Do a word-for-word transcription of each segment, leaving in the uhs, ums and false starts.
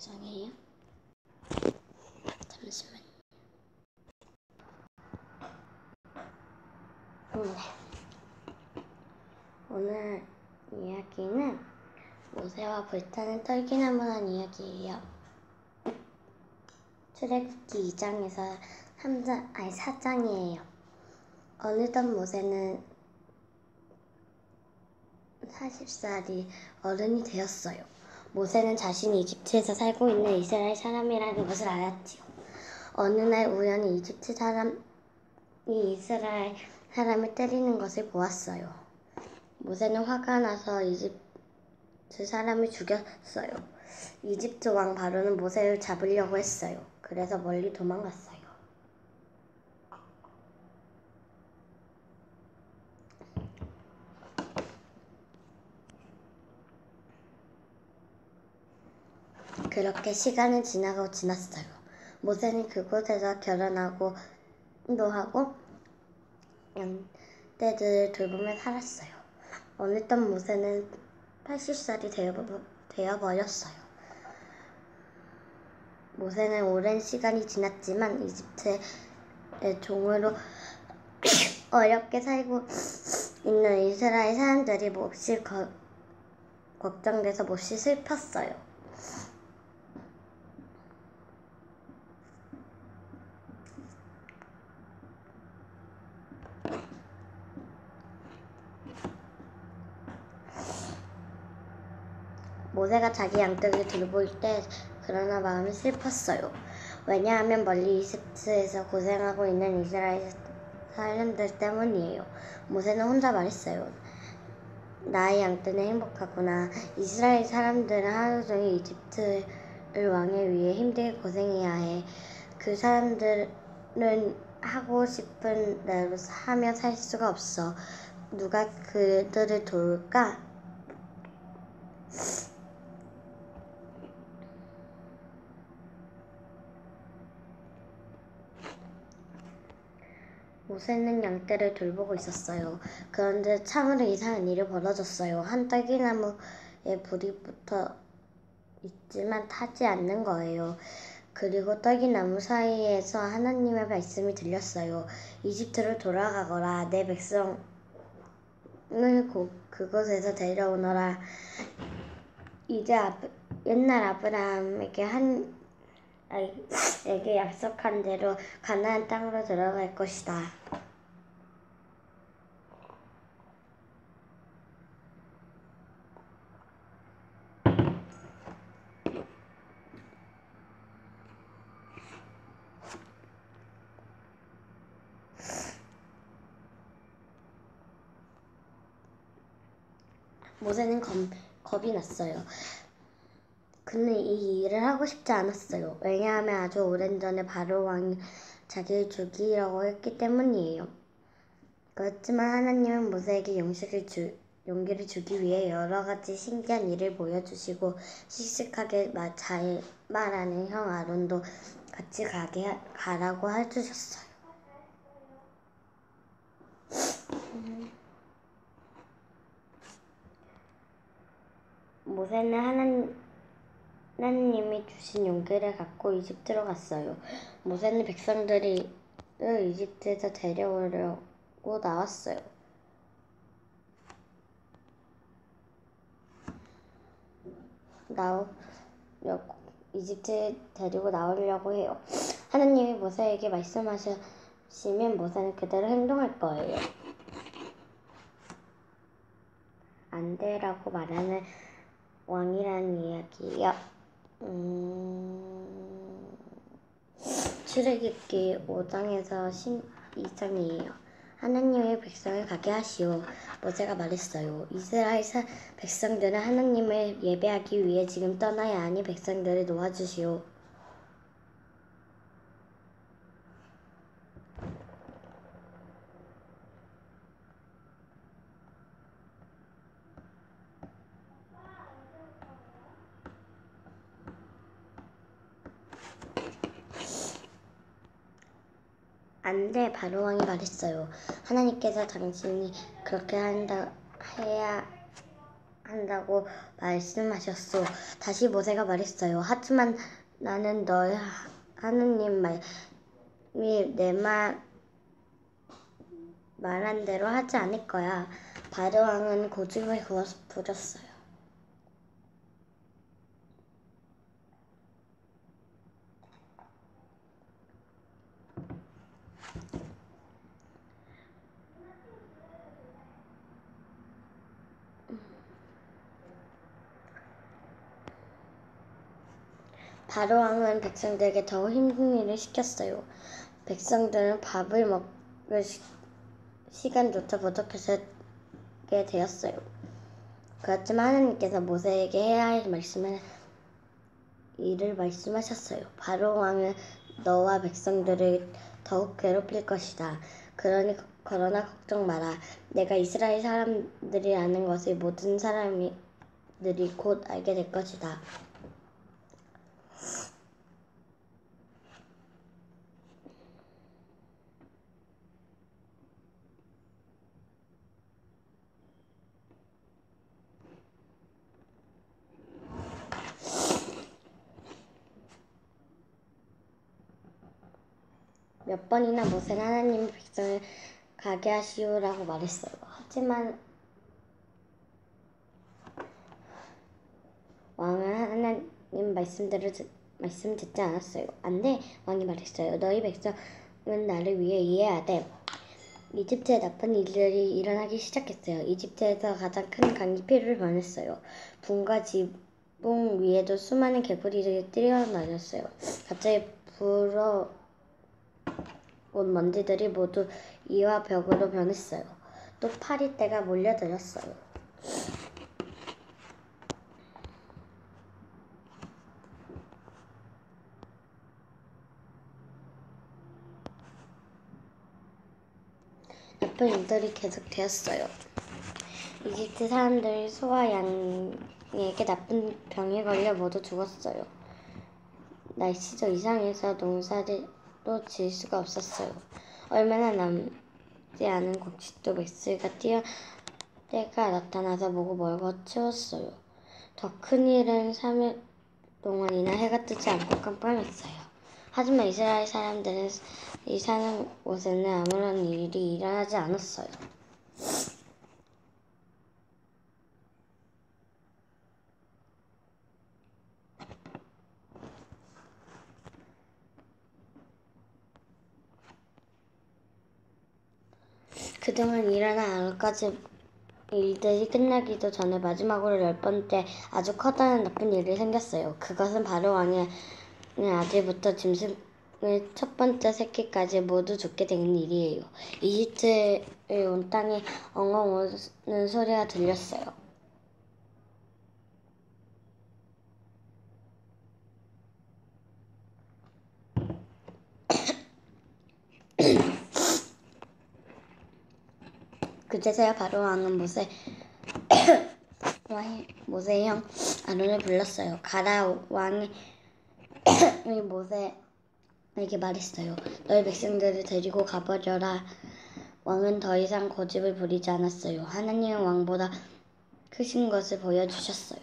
영상이에요? 잠시만요. 네. 오늘 이야기는 모세와 불타는 떨기나무란 이야기예요. 출애굽기 이 장에서 삼 장, 아니 사 장이에요. 어느덧 모세는 마흔 살이 어른이 되었어요. 모세는 자신이 이집트에서 살고 있는 이스라엘 사람이라는 것을 알았지요. 어느 날 우연히 이집트 사람이 이스라엘 사람을 때리는 것을 보았어요. 모세는 화가 나서 이집트 사람을 죽였어요. 이집트 왕 바로는 모세를 잡으려고 했어요. 그래서 멀리 도망갔어요. 그렇게 시간은 지나고 지났어요. 모세는 그곳에서 결혼하고 인도하고 양떼들을 돌보며 살았어요. 어느덧 모세는 팔십 살이 되어버렸어요. 모세는 오랜 시간이 지났지만 이집트의 종으로 어렵게 살고 있는 이스라엘 사람들이 몹시 거, 걱정돼서 몹시 슬펐어요. 모세가 자기 양떼를 돌볼 때 그러나 마음이 슬펐어요. 왜냐하면 멀리 이집트에서 고생하고 있는 이스라엘 사람들 때문이에요. 모세는 혼자 말했어요. 나의 양떼는 행복하구나. 이스라엘 사람들은 하루 종일 이집트 왕을 위해 힘들게 고생해야 해. 그 사람들은 하고 싶은 대로 하며 살 수가 없어. 누가 그들을 도울까? 모세는 양떼를 돌보고 있었어요. 그런데 참으로 이상한 일이 벌어졌어요. 한 떨기나무에 불이 붙어 있지만 타지 않는 거예요. 그리고 떨기나무 사이에서 하나님의 말씀이 들렸어요. 이집트로 돌아가거라. 내 백성을 그곳에서 데려오너라. 이제 아브, 옛날 아브라함에게 한 에게 약속한 대로 가나안 땅으로 들어갈 것이다. 모세는 겁, 겁이 났어요. 그는 이 일을 하고 싶지 않았어요. 왜냐하면 아주 오랜전에 바로 왕이 자기를 죽이려고 했기 때문이에요. 그렇지만 하나님은 모세에게 용식을 주, 용기를 주기 위해 여러 가지 신기한 일을 보여주시고 씩씩하게 잘 말하는 형 아론도 같이 가게 가라고 해주셨어요. 음. 모세는 하나님 하나님이 주신 용기를 갖고 이집트로 갔어요. 모세는 백성들을 이집트에서 데려오려고 나왔어요. 나오, 이집트에 데리고 나오려고 해요. 하나님이 모세에게 말씀하시면 모세는 그대로 행동할 거예요. 안 돼라고 말하는 왕이라는 이야기예요. 음... 출애굽기 오 장에서 십이 장이에요. 하나님의 백성을 가게 하시오. 모세가 말했어요. 이스라엘 백성들은 하나님을 예배하기 위해 지금 떠나야 하니 백성들을 놓아주시오. 안 돼, 바로 왕이 말했어요. 하나님께서 당신이 그렇게 한다, 해야 한다고 말씀하셨소. 다시 모세가 말했어요. 하지만 나는 너의 하느님 말이 내 말 말한 대로 하지 않을 거야. 바로 왕은 고집을 부렸어요. 바로 왕은 백성들에게 더 힘든 일을 시켰어요. 백성들은 밥을 먹을 시, 시간조차 부족하게 되었어요. 그렇지만 하나님께서 모세에게 해야 할 말씀을 일을 말씀하셨어요. 바로 왕은 너와 백성들을 더욱 괴롭힐 것이다. 그러니 그러나 걱정 마라. 내가 이스라엘 사람들이 아는 것을 모든 사람들이 곧 알게 될 것이다. 몇 번이나 모세는 하나님의 백성을 가게 하시오라고 말했어요. 하지만 왕은 하나님 말씀대로 말씀 듣지 않았어요. 안 돼, 왕이 말했어요. 너희 백성은 나를 위해 이해해야 돼. 이집트에 나쁜 일들이 일어나기 시작했어요. 이집트에서 가장 큰 강이 피를 변했어요. 붕과 지붕 위에도 수많은 개구리들이 뛰어다녔어요. 갑자기 불어 온 먼지들이 모두 이와 벽으로 변했어요. 또 파리떼가 몰려들었어요. 나쁜 일들이 계속되었어요. 이집트 사람들이 소와 양에게 나쁜 병에 걸려 모두 죽었어요. 날씨도 이상해서 농사도 지을 수가 없었어요. 얼마나 남지 않은 곡식도 맥스가 뛰어 때가 나타나서 보고 멀고 치웠어요. 더 큰 일은 삼 일 동안이나 해가 뜨지 않고 깜깜했어요. 하지만 이스라엘 사람들은 이 사는 곳에는 아무런 일이 일어나지 않았어요. 그동안 일어난 아홉 가지 일들이 끝나기도 전에 마지막으로 열 번째 아주 커다란 나쁜 일이 생겼어요. 그것은 바로 왕의 아들부터 짐승의 첫 번째 새끼까지 모두 죽게 된 일이에요. 이집트에 온 땅에 엉엉 우는 소리가 들렸어요. 그제서야 바로 왕은 모세 모세의 형 아론을 불렀어요. 가라. 왕이 모세에게 말했어요. 너희 백성들을 데리고 가버려라. 왕은 더 이상 고집을 부리지 않았어요. 하나님은 왕보다 크신 것을 보여주셨어요.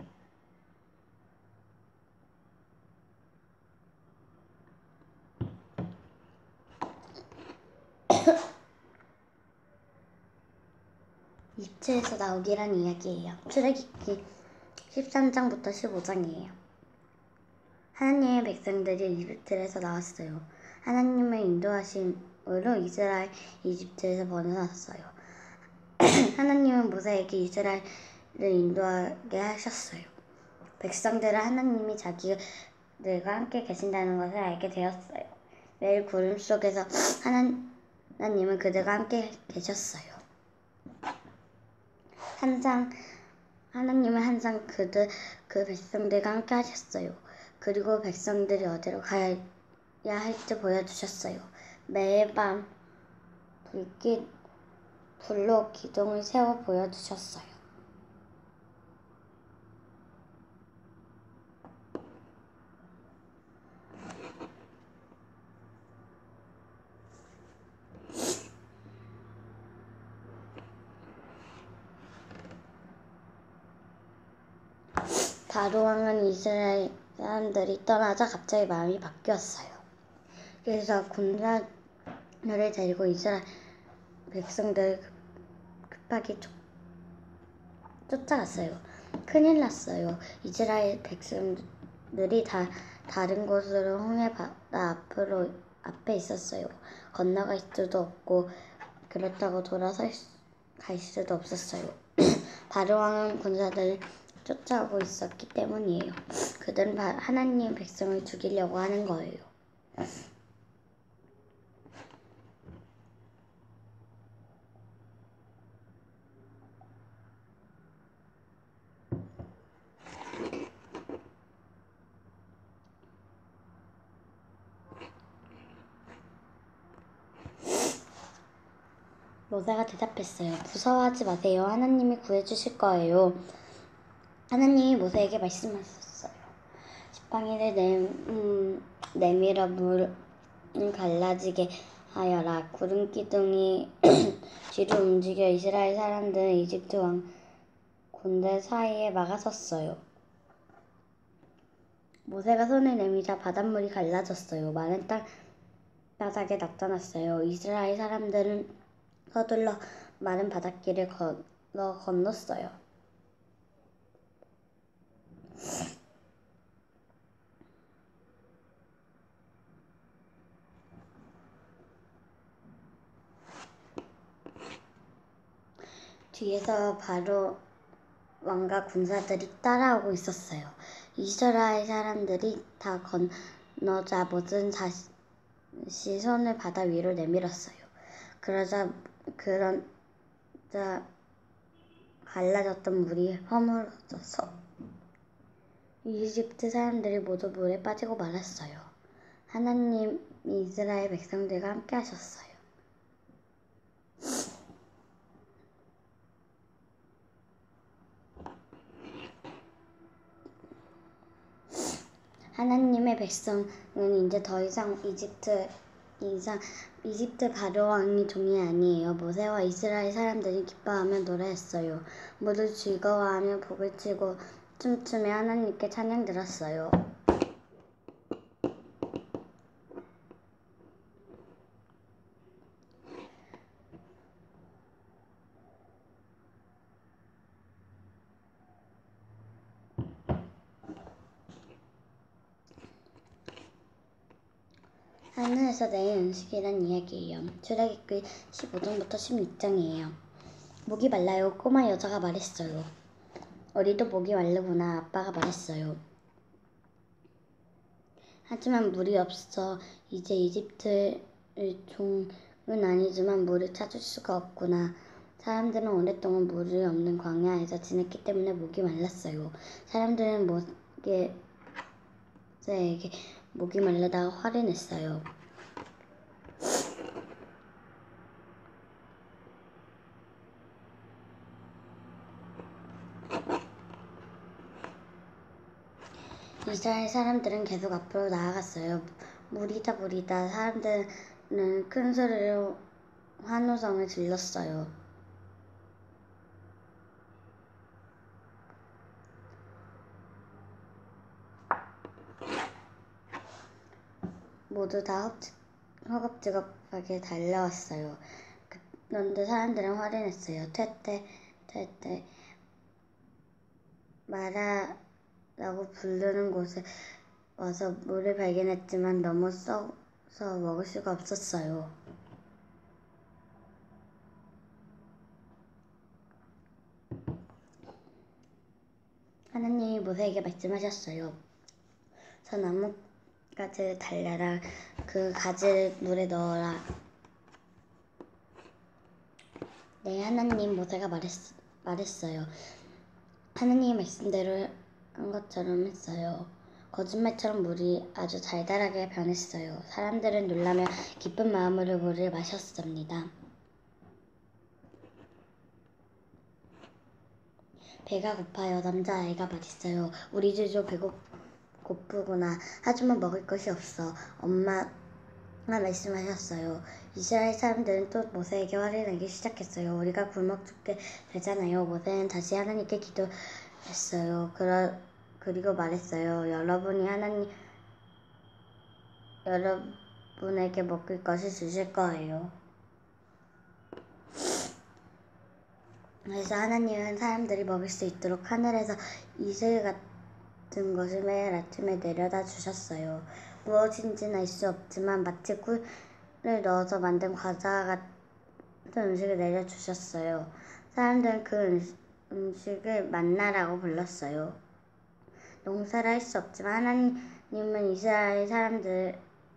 이집트에서 나오기란 이야기예요. 출애굽기 십삼 장부터 십오 장이에요. 하나님의 백성들이 이집트에서 나왔어요. 하나님의 인도하심으로 이스라엘 이집트에서 벗어났어요. 하나님은 모세에게 이스라엘을 인도하게 하셨어요. 백성들은 하나님이 자기들과 함께 계신다는 것을 알게 되었어요. 매일 구름 속에서 하나님은 그들과 함께 계셨어요. 항상 하나님은 항상 그들 그 백성들과 함께 하셨어요. 그리고 백성들이 어디로 가야 할지 보여주셨어요. 매일 밤 불빛 불로 기둥을 세워 보여주셨어요. 바로 왕은 이스라엘 사람들이 떠나자 갑자기 마음이 바뀌었어요. 그래서 군사들을 데리고 이스라엘 백성들을 급하게 쫓, 쫓아갔어요. 큰일 났어요. 이스라엘 백성들이 다 다른 곳으로 홍해 바다 앞으로 앞에 있었어요. 건너갈 수도 없고 그렇다고 돌아서 갈 수도 없었어요. 바로 왕은 군사들을 쫓아오고 있었기 때문이에요. 그들은 하나님의 백성을 죽이려고 하는 거예요. 모세가 대답했어요. 무서워하지 마세요. 하나님이 구해주실 거예요. 하나님이 모세에게 말씀하셨어요. 지팡이를 내, 음, 내밀어 물을 갈라지게 하여라. 구름 기둥이 뒤로 움직여 이스라엘 사람들은 이집트 왕 군대 사이에 막아섰어요. 모세가 손을 내밀자 바닷물이 갈라졌어요. 마른 땅 바닥에 나타났어요. 이스라엘 사람들은 서둘러 마른 바닷길을 건너 건넜어요. 뒤에서 바로 왕과 군사들이 따라오고 있었어요. 이스라엘 사람들이 다 건너자 모든 다시 손을 바다 위로 내밀었어요. 그러자 그러자 갈라졌던 물이 허물어져서 이집트 사람들이 모두 물에 빠지고 말았어요. 하나님이 이스라엘 백성들과 함께 하셨어요. 하나님의 백성은 이제 더 이상 이집트 이상 이집트 바로 왕이 종이 아니에요. 모세와 이스라엘 사람들이 기뻐하며 노래했어요. 모두 즐거워하며 복을 치고 춤추며 하나님께 찬양 들었어요. 하늘에서 내린 음식이란 이야기예요. 출애굽기 십오 장부터 십육 장이에요. 목이 말라요. 꼬마 여자가 말했어요. 우리도 목이 마르구나. 아빠가 말했어요. 하지만 물이 없어 이제 이집트의 종은 아니지만 물을 찾을 수가 없구나. 사람들은 오랫동안 물이 없는 광야에서 지냈기 때문에 목이 말랐어요. 사람들은 모세에게 목이 말르다가 화를 냈어요. 이스라엘 사람들은 계속 앞으로 나아갔어요. 물이다 물이다. 사람들은 큰 소리로 환호성을 질렀어요. 모두 다 허겁지겁하게 달려왔어요. 그런데 사람들은 화를 냈어요. 퇴퇴 퇴퇴 마라라고 부르는 곳에 와서 물을 발견했지만 너무 썩어서 먹을 수가 없었어요. 하나님이 모세에게 말씀하셨어요. 저 나무 가지를 달려라. 그 가지를 물에 넣어라. 네, 하나님. 모세가 말했, 말했어요. 하나님의 말씀대로 한 것처럼 했어요. 거짓말처럼 물이 아주 달달하게 변했어요. 사람들은 놀라며 기쁜 마음으로 물을 마셨습니다. 배가 고파요. 남자아이가 말했어요. 우리 집도 배고 고프구나. 하지만 먹을 것이 없어. 엄마가 말씀하셨어요. 이스라엘 사람들은 또 모세에게 화를 내기 시작했어요. 우리가 굶어 죽게 되잖아요. 모세는 다시 하나님께 기도했어요. 그러, 그리고 말했어요. 여러분이 하나님 여러분에게 먹을 것을 주실 거예요. 그래서 하나님은 사람들이 먹을 수 있도록 하늘에서 이슬 같은 것을 매일 아침에 내려다 주셨어요. 무엇인지는 알 수 없지만 마치 꿀을 넣어서 만든 과자 같은 음식을 내려주셨어요. 사람들은 그 음식을 만나라고 불렀어요. 농사를 할 수 없지만 하나님은 이스라엘 사람들이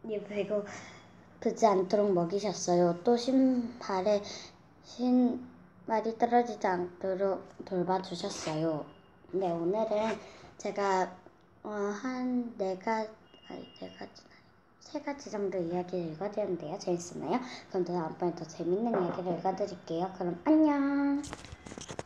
배고프지 않도록 먹이셨어요. 또 신발에 신발이 떨어지지 않도록 돌봐주셨어요. 네, 오늘은 제가 어, 한 네 가지, 아니 네 가지, 세 가지 정도 이야기를 읽어드렸는데요. 재밌었나요? 그럼 다음번에 더 재밌는 이야기를 읽어드릴게요. 그럼 안녕!